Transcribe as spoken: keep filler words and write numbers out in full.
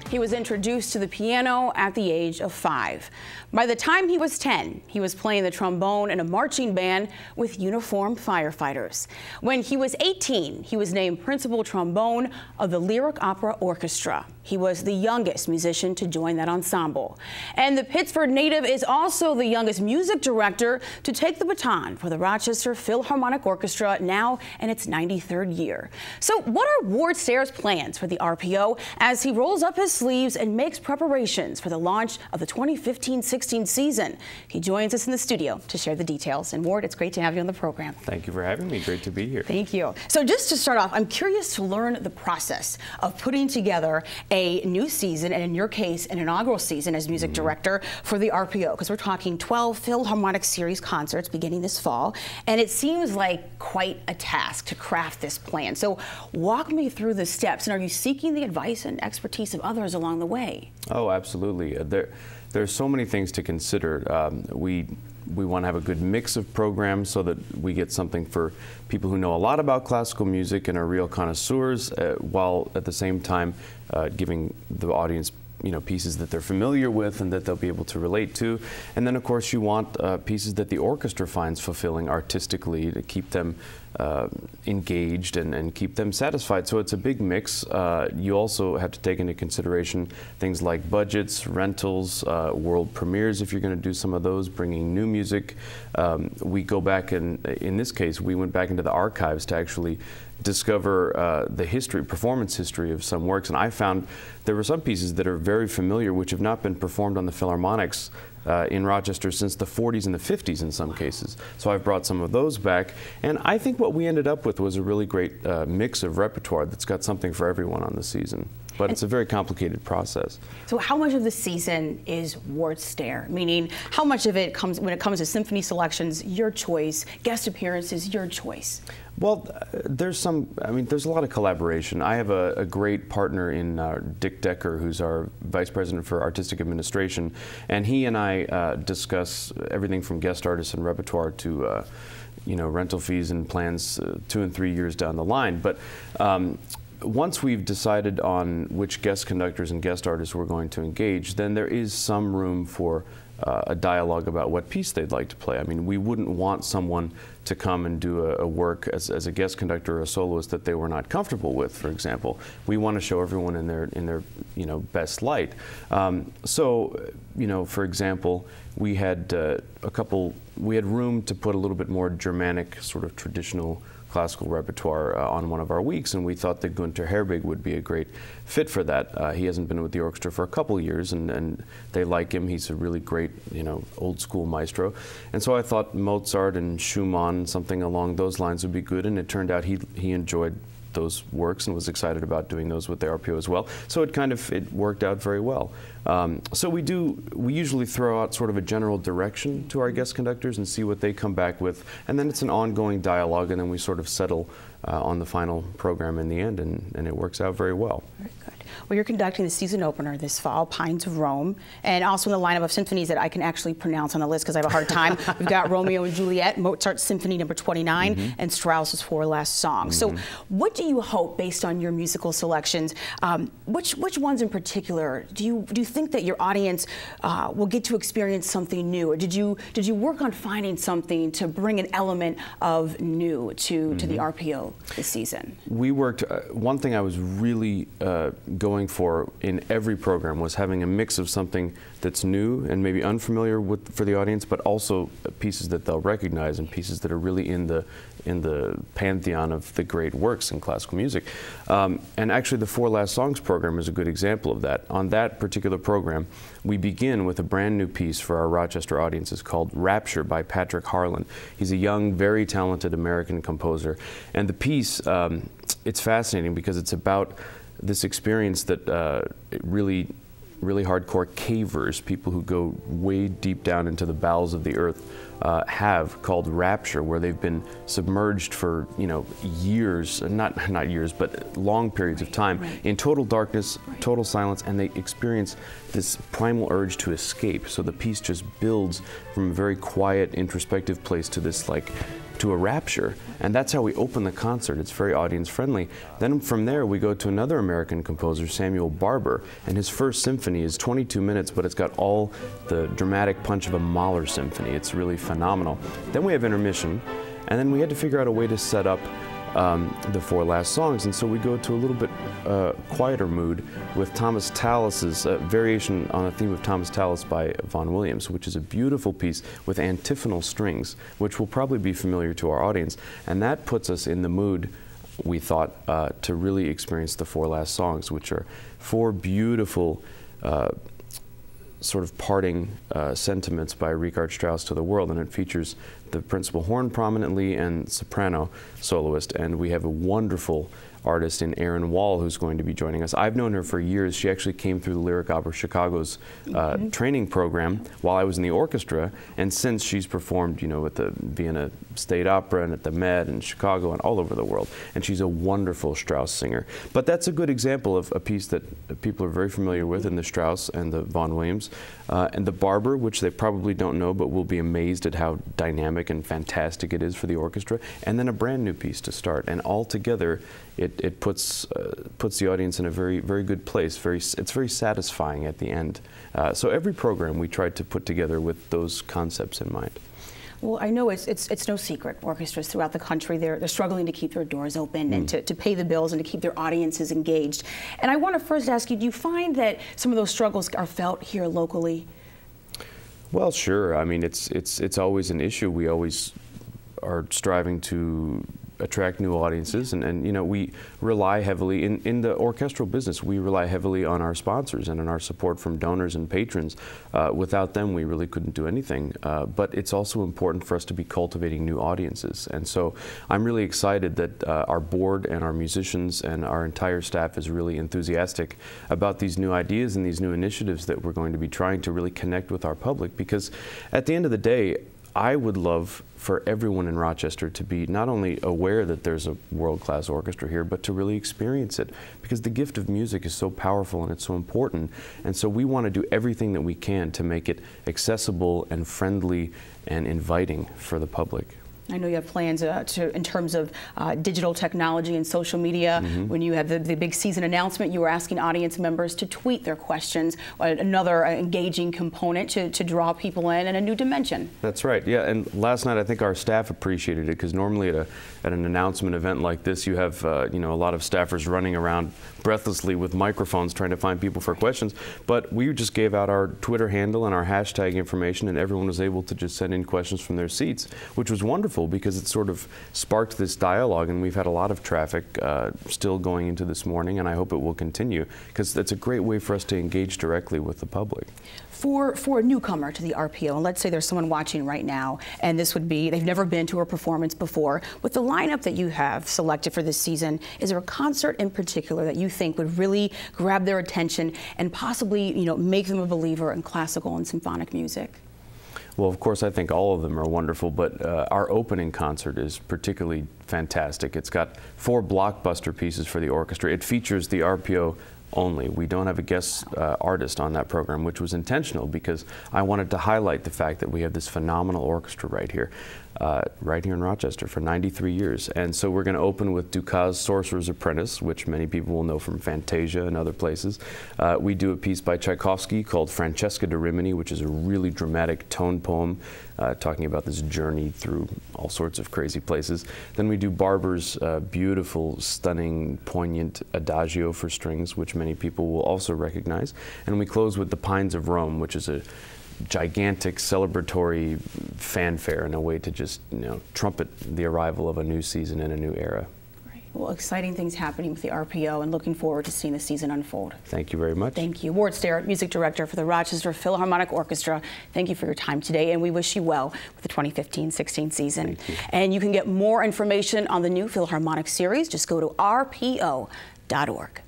He was introduced to the piano at the age of five. By the time he was ten, he was playing the trombone in a marching band with uniformed firefighters. When he was eighteen, he was named principal trombone of the Lyric Opera Orchestra. He was the youngest musician to join that ensemble. And the Pittsford native is also the youngest music director to take the baton for the Rochester Philharmonic Orchestra, now in its ninety-third year. So what are Ward Sayre's plans for the R P O as he rolls up his sleeves and makes preparations for the launch of the twenty fifteen sixteen season? He joins us in the studio to share the details. And Ward, it's great to have you on the program. Thank you for having me. Great to be here. Thank you. So just to start off, I'm curious to learn the process of putting together a new season, and in your case, an inaugural season as music mm-hmm. director for the R P O, because we're talking twelve Philharmonic Series concerts beginning this fall, and it seems like quite a task to craft this plan. So walk me through the steps, and are you seeking the advice and expertise of others along the way? Oh, absolutely. Uh, there, there's so many things to consider. Um, we We want to have a good mix of programs so that we get something for people who know a lot about classical music and are real connoisseurs, uh, while at the same time uh, giving the audience you know, pieces that they're familiar with and that they'll be able to relate to. And then, of course, you want uh, pieces that the orchestra finds fulfilling artistically to keep them uh, engaged and, and keep them satisfied. So it's a big mix. Uh, you also have to take into consideration things like budgets, rentals, uh, world premieres if you're going to do some of those, bringing new music. Um, we go back, and in this case, we went back into the archives to actually discover uh, the history, performance history of some works, and I found there were some pieces that are very familiar which have not been performed on the Philharmonics uh, in Rochester since the forties and the fifties in some cases. So I've brought some of those back, and I think what we ended up with was a really great uh, mix of repertoire that's got something for everyone on the season. But and it's a very complicated process. So how much of the season is Ward Sayre? Meaning, how much of it comes, when it comes to symphony selections, your choice, guest appearances, your choice? Well, uh, there's some, I mean, there's a lot of collaboration. I have a, a great partner in uh, Dick Decker, who's our Vice President for Artistic Administration, and he and I uh, discuss everything from guest artists and repertoire to uh, you know, rental fees and plans uh, two and three years down the line. But um, once we've decided on which guest conductors and guest artists we're going to engage, then there is some room for uh, a dialogue about what piece they'd like to play. I mean, we wouldn't want someone to come and do a, a work as, as a guest conductor or a soloist that they were not comfortable with, for example. We want to show everyone in their, in their you know, best light. Um, so, you know, for example, we had uh, a couple, we had room to put a little bit more Germanic, sort of traditional classical repertoire uh, on one of our weeks, and we thought that Gunther Herbig would be a great fit for that. Uh, he hasn't been with the orchestra for a couple years, and, and they like him. He's a really great, you know, old school maestro. And so I thought Mozart and Schumann, something along those lines would be good, and it turned out he, he enjoyed those works and was excited about doing those with the R P O as well. So it kind of, it worked out very well. Um, so we do, we usually throw out sort of a general direction to our guest conductors and see what they come back with, and then it's an ongoing dialogue, and then we sort of settle uh, on the final program in the end, and, and it works out very well. Very good. Well, you're conducting the season opener this fall, Pines of Rome, and also in the lineup of symphonies that I can actually pronounce on the list because I have a hard time. We've got Romeo and Juliet, Mozart's Symphony number twenty-nine, mm-hmm. and Strauss's Four Last Songs. Mm-hmm. So what do you hope, based on your musical selections, um, which, which ones in particular do you, do you think that your audience uh, will get to experience something new, or did you, did you work on finding something to bring an element of new to, mm-hmm. to the R P O this season? We worked, uh, one thing I was really uh, going for in every program was having a mix of something that's new and maybe unfamiliar with for the audience, but also pieces that they'll recognize and pieces that are really in the in the pantheon of the great works in classical music. Um, and actually the Four Last Songs program is a good example of that. On that particular program, we begin with a brand new piece for our Rochester audiences called Rapture by Patrick Harlan. He's a young, very talented American composer. And the piece, um, it's fascinating because it's about this experience that uh, really, really hardcore cavers, people who go way deep down into the bowels of the earth, uh, have, called rapture, where they've been submerged for, you know, years, not not years, but long periods of time, right. in total darkness, right. total silence, and they experience this primal urge to escape. So the piece just builds from a very quiet, introspective place to this like to a rapture. And that's how we open the concert. It's very audience friendly. Then from there we go to another American composer, Samuel Barber, and his first symphony is twenty-two minutes, but it's got all the dramatic punch of a Mahler symphony. It's really phenomenal. Then we have intermission, and then we had to figure out a way to set up Um, the four last songs, and so we go to a little bit uh, quieter mood with Thomas Tallis's uh, variation on a theme of Thomas Tallis by Vaughan Williams, which is a beautiful piece with antiphonal strings, which will probably be familiar to our audience, and that puts us in the mood, we thought, uh, to really experience the four last songs, which are four beautiful uh, sort of parting uh, sentiments by Richard Strauss to the world, and it features the principal horn prominently and soprano soloist, and we have a wonderful artist in Erin Wall who's going to be joining us. I've known her for years. She actually came through the Lyric Opera Chicago's uh, mm-hmm. training program while I was in the orchestra, and since she's performed, you know, at the Vienna State Opera and at the Met and Chicago and all over the world, and she's a wonderful Strauss singer. But that's a good example of a piece that people are very familiar with in the Strauss and the Vaughan Williams. Uh, and the Barber, which they probably don't know, but will be amazed at how dynamic and fantastic it is for the orchestra, and then a brand new piece to start. And all together, it, it puts uh, puts the audience in a very very good place. Very, it's very satisfying at the end. Uh, so every program we tried to put together with those concepts in mind. Well, I know it's, it's, it's no secret. Orchestras throughout the country, they're, they're struggling to keep their doors open mm. and to, to pay the bills and to keep their audiences engaged. And I want to first ask you, do you find that some of those struggles are felt here locally? Well, sure. I mean, it's, it's, it's always an issue. We always are striving to attract new audiences, and, and you know, we rely heavily in, in the orchestral business. We rely heavily on our sponsors and on our support from donors and patrons. Uh, without them, we really couldn't do anything. Uh, but it's also important for us to be cultivating new audiences, and so I'm really excited that uh, our board and our musicians and our entire staff is really enthusiastic about these new ideas and these new initiatives that we're going to be trying to really connect with our public. Because at the end of the day, I would love for everyone in Rochester to be not only aware that there's a world-class orchestra here, but to really experience it, because the gift of music is so powerful and it's so important. And so we want to do everything that we can to make it accessible and friendly and inviting for the public. I know you have plans uh, to, in terms of uh, digital technology and social media. Mm-hmm. When you had the, the big season announcement, you were asking audience members to tweet their questions, uh, another uh, engaging component to, to draw people in and a new dimension. That's right, yeah, and last night I think our staff appreciated it, because normally at, a, at an announcement event like this, you have uh, you know, a lot of staffers running around breathlessly with microphones trying to find people for questions, but we just gave out our Twitter handle and our hashtag information, and everyone was able to just send in questions from their seats, which was wonderful, because it sort of sparked this dialogue, and we've had a lot of traffic uh, still going into this morning, and I hope it will continue, because that's a great way for us to engage directly with the public. For, for a newcomer to the R P O, and let's say there's someone watching right now, and this would be, they've never been to a performance before, with the lineup that you have selected for this season, is there a concert in particular that you think would really grab their attention and possibly, you know, make them a believer in classical and symphonic music? Well, of course, I think all of them are wonderful, but uh, our opening concert is particularly fantastic. It's got four blockbuster pieces for the orchestra. It features the R P O only. We don't have a guest uh, artist on that program, which was intentional, because I wanted to highlight the fact that we have this phenomenal orchestra right here, uh, right here in Rochester for ninety-three years. And so we're going to open with Dukas' Sorcerer's Apprentice, which many people will know from Fantasia and other places. Uh, we do a piece by Tchaikovsky called Francesca da Rimini, which is a really dramatic tone poem uh, talking about this journey through all sorts of crazy places. Then we do Barber's uh, beautiful, stunning, poignant Adagio for strings, which many people will also recognize. And we close with The Pines of Rome, which is a gigantic celebratory fanfare and a way to just, you know, trumpet the arrival of a new season and a new era. Right. Well, exciting things happening with the R P O, and looking forward to seeing the season unfold. Thank you very much. Thank you. Ward Starrett, Music Director for the Rochester Philharmonic Orchestra. Thank you for your time today, and we wish you well with the twenty fifteen sixteen season. Thank you. And you can get more information on the new Philharmonic series. Just go to R P O dot org.